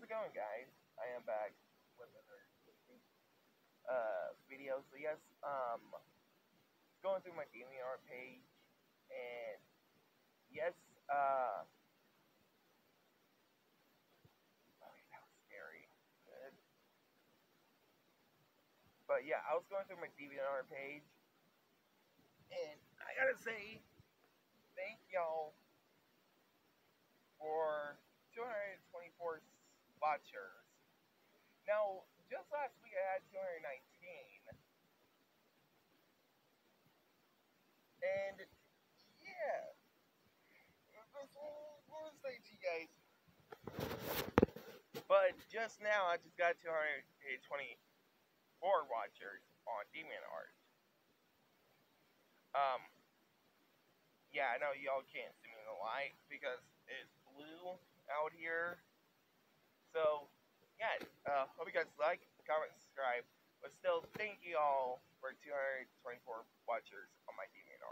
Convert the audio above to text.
how's it going, guys? I am back with another video. So yes, going through my DeviantArt page, and yes, oh, that was scary. But yeah, I was going through my DeviantArt page, and I gotta say, thank y'all for 224 watchers. Now, just last week I had 219, and yeah, what was I to you guys? But just now, I just got 224 watchers on DeviantArt. Um, yeah, I know y'all can't see me in the light because it's blue out here. So, yeah, hope you guys like, comment, subscribe. But still, thank you all for 224 watchers on my DeviantArt.